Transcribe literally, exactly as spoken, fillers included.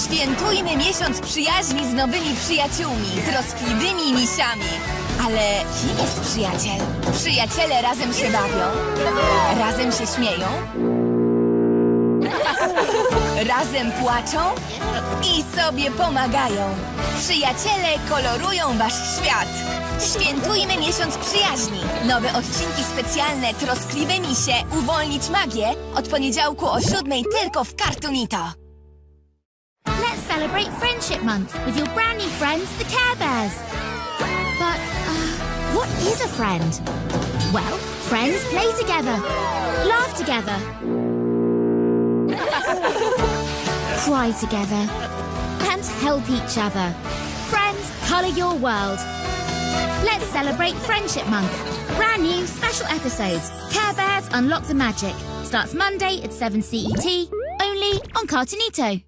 Świętujmy miesiąc przyjaźni z nowymi przyjaciółmi, troskliwymi misiami. Ale kim jest przyjaciel? Przyjaciele razem się bawią, razem się śmieją, razem płaczą i sobie pomagają. Przyjaciele kolorują wasz świat. Świętujmy miesiąc przyjaźni. Nowe odcinki specjalne Troskliwe Misie Uwolnić Magię od poniedziałku o siódmej tylko w Cartoonito. Let's celebrate Friendship Month with your brand new friends, the Care Bears. But uh, what is a friend? Well, friends play together, laugh together, cry together, and help each other. Friends colour your world. Let's celebrate Friendship Month. Brand new special episodes. Care Bears Unlock the Magic. Starts Monday at seven C E T, only on Cartoonito.